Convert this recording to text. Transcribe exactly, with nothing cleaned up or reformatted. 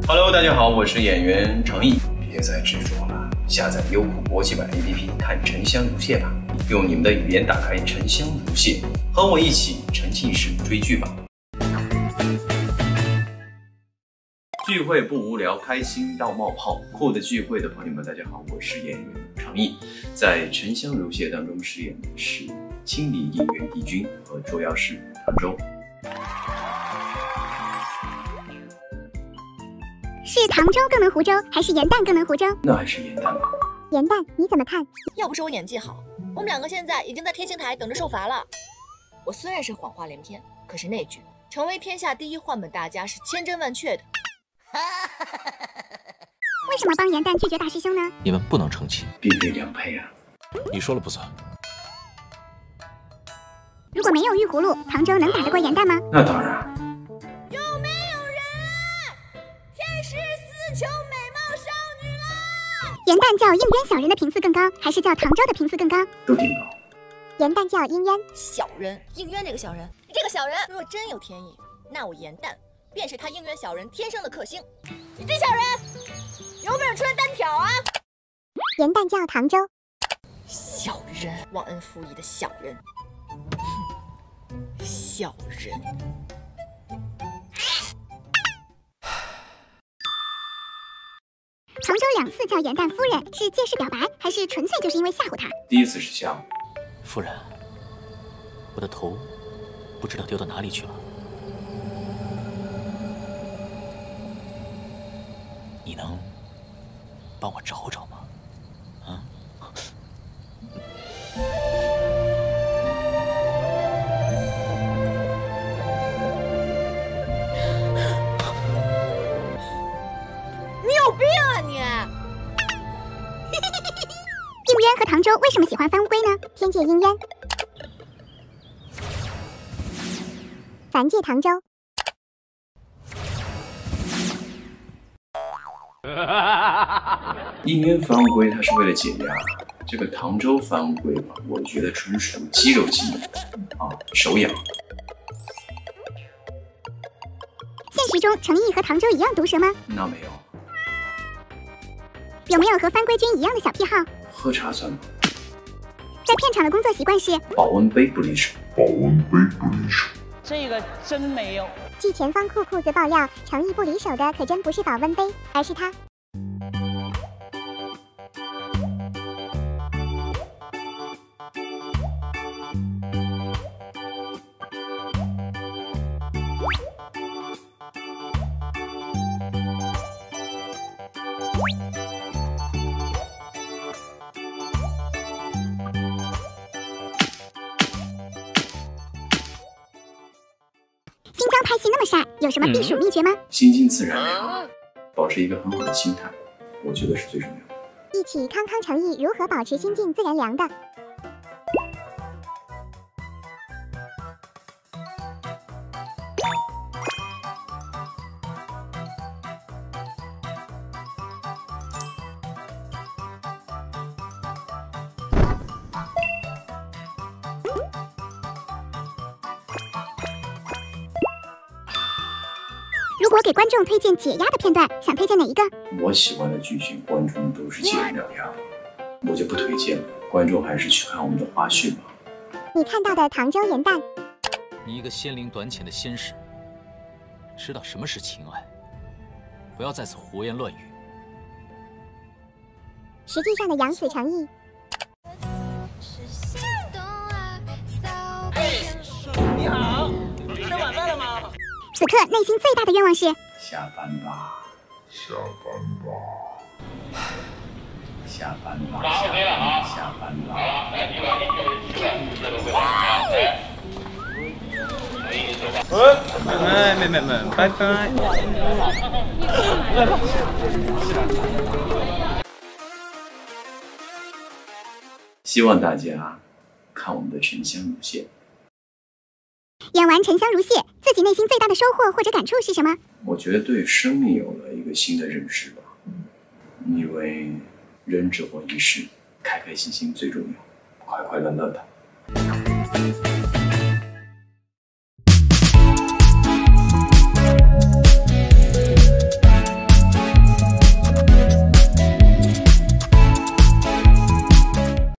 Hello， 大家好，我是演员程毅。别再执着了，下载优酷国际版 A P P 看《沉香如屑》吧，用你们的语言打开《沉香如屑》，和我一起沉浸式追剧吧。聚会不无聊，开心到冒泡。酷的聚会的朋友们，大家好，我是演员程毅，在《沉香如屑》当中饰演的是青离应援帝君和捉妖师唐周。 是唐周更能湖州，还是严旦更能湖州？ 那还是严旦吧。 严旦，你怎么看？ 要不是我演技好，我们两个现在已经在天星台等着受罚了。我虽然是谎话连篇，可是那句“成为天下第一换本大家”是千真万确的。 为什么帮严旦拒绝大师兄呢？ 你们不能成亲， 并非良配啊。 你说了不算。 如果没有玉葫芦，唐周能打得过严旦吗？ 那当然。 有没有人？天使死求美貌少女啦！ 严旦叫应渊小人的频次更高，还是叫唐周的频次更高？ 都挺高。 严旦叫应渊小人，应渊这个小人，这个小人若真有天意，那我严旦便是他应渊小人天生的克星。你这小人，有本事出来单挑啊！ 严旦叫唐周小人，忘恩负义的小人，小人。 唐周两次叫严旦夫人，是借势表白，还是纯粹就是因为吓唬他？ 第一次是吓唬。 夫人，我的头不知道丢到哪里去了。你能帮我找找吗？啊？ 你有病啊你！ 应渊和唐周为什么喜欢翻乌龟呢？天界应渊，凡界唐周。 应渊翻乌龟，他是为了解压。这个唐周翻乌龟吧，我觉得纯属肌肉记忆啊，手痒。 现实中，程毅和唐周一样毒舌吗？ 那没有。 有没有和番龟君一样的小癖好？ 喝茶算吗？ 在片场的工作习惯是保温杯不离手。保温杯不离手。 这个真没有。 据前方酷酷子爆料，程毅不离手的可真不是保温杯，而是他。新疆拍戏那么晒，有什么避暑秘诀吗？ 心静自然凉，保持一个很好的心态，我觉得是最重要的。 一起康康程毅如何保持心静自然凉的？如果给观众推荐解压的片段，想推荐哪一个？ 我喜欢的剧情，观众都是解人两样，我就不推荐了。观众还是去看我们的花絮吧。 你看到的唐周严旦， 你一个仙灵短浅的仙使，知道什么是情爱？不要在此胡言乱语。 实际上的杨子程毅。 你好，吃晚饭了吗？ 此刻内心最大的愿望是下班吧，下班吧，下班吧，下班下班吧。 哎，妹妹们，拜拜。 希望大家看我们的沉香如屑。 演完沉香如屑，自己内心最大的收获或者感触是什么？ 我觉得对生命有了一个新的认识吧，因为人只活一世，开开心心最重要，快快乐乐的。